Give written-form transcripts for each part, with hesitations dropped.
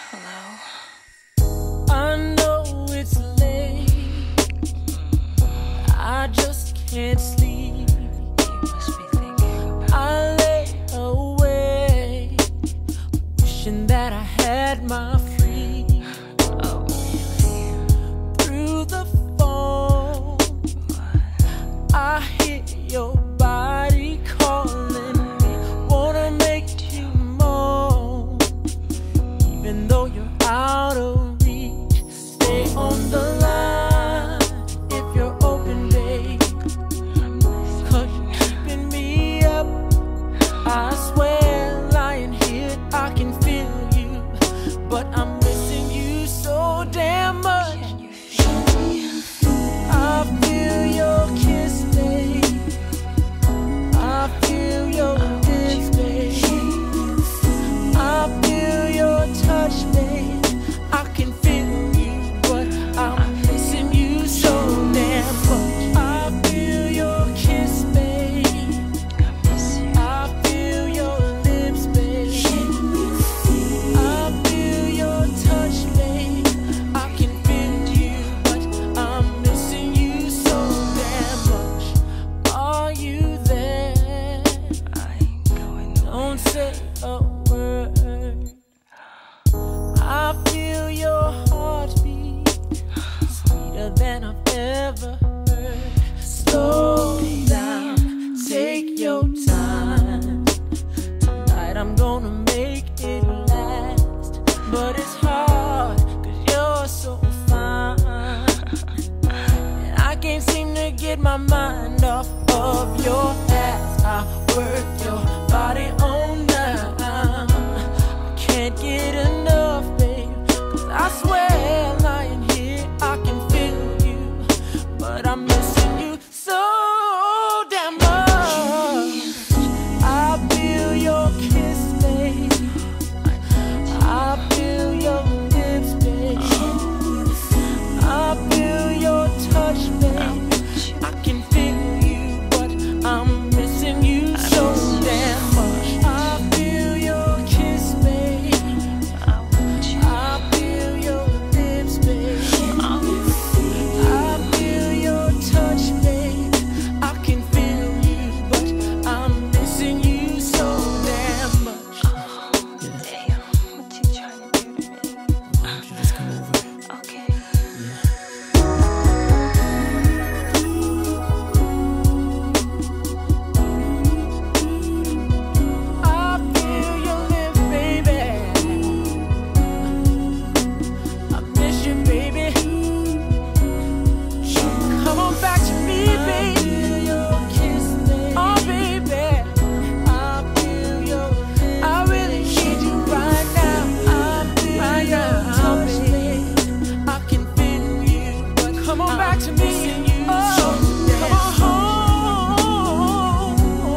Hello? I know it's late, I just can't sleep. You must be thinking about I lay awake, wishing that I had my free. Oh, really? Through the phone, I hear your body calling me, wanna make you moan, even though you're out of reach. Stay on the line if you're open, babe, 'cause you're keeping me up. I swear, lying here I can feel you, but I'm missing you so damn much. Can you feel me? I feel your kiss, babe. I feel your lips, babe. I feel your touch, babe. I can feel you, but I'm missing you so damn much. I feel your kiss, babe. I miss you. I feel your lips, babe. I feel your touch, babe. I can feel you, but I'm missing you so damn much. Are you there? I ain't going Don't say a word. I feel your heartbeat, sweeter than I've ever heard. Slow down, take your time. Tonight I'm gonna make it last, but it's hard 'cause you're so fine, and I can't seem to get my mind off of your ass. I work your body all night. I can't get enough, babe, 'cause I swear, lying here I can feel you, but I'm missing you so damn much. I feel your kiss, babe. I feel your lips, babe. I feel your touch, babe. I can feel you, but I'm missing you so damn much. I feel your kiss, babe. I want you. I feel your lips, babe. I feel your touch, babe. I can feel you, but I'm missing you so damn much. Damn, what you trying to do to me? Why don't you just come over? Okay. I feel your lips, baby. I miss you, baby. Come on back to me, baby. Oh, baby. I feel your lips. I really need you right now. I feel your touch, baby. I can feel you, but come on back to me. Oh, come on home.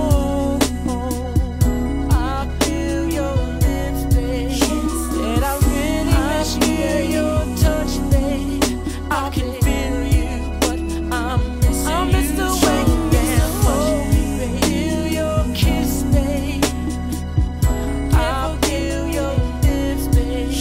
I feel your lips, babe. Said I really miss you. I feel your touch, babe. I can feel you, but I'm missing you so damn much. Feel your kiss, babe. I feel your lips, babe.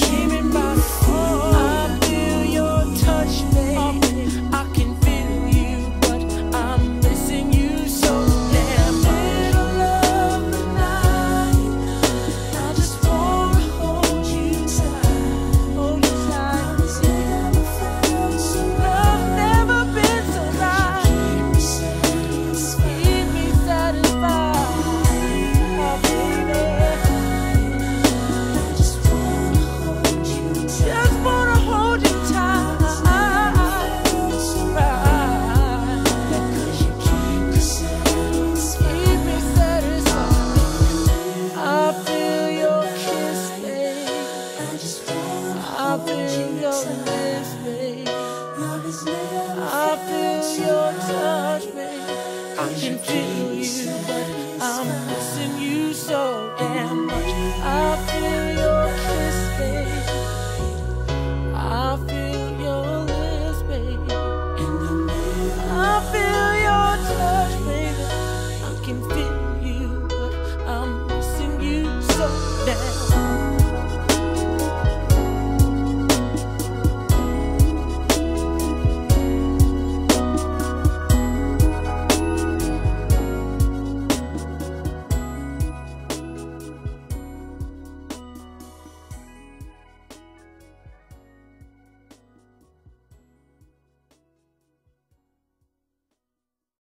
I feel your touch, babe. I can feel you, but I'm missing you so damn much. Middle of the night, I just wanna hold you tight, hold you tight. Love never been so right. Keep me satisfied, oh baby. Just wanna hold you tight, keep me satisfied. I feel your kiss, babe. I feel your lips, babe. I feel your touch, babe. I can feel you, but I'm missing you so damn much. I feel your kiss, babe. I feel your lips, babe. I feel your touch, baby. I can feel